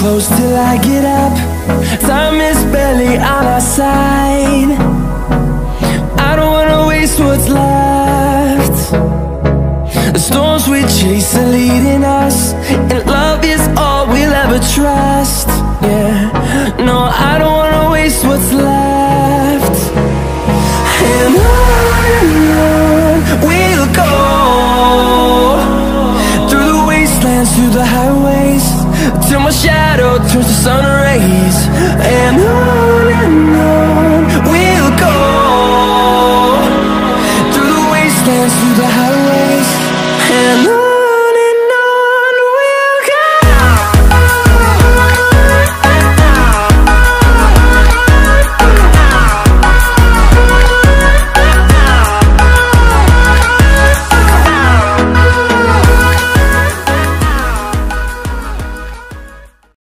close till I get up. Time is barely on our side. I don't wanna waste what's left. The storms we chase are leading us, and love is all we'll ever trust. Yeah, no, I don't wanna waste what's left. And on we'll go, through the wastelands, through the highways, till my shadow turns to sun rays. And on